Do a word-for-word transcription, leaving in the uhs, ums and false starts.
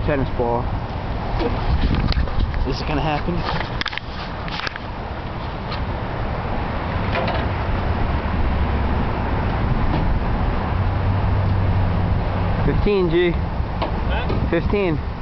tennis ball. Is it gonna happen? Fifteen, G. Huh? Fifteen.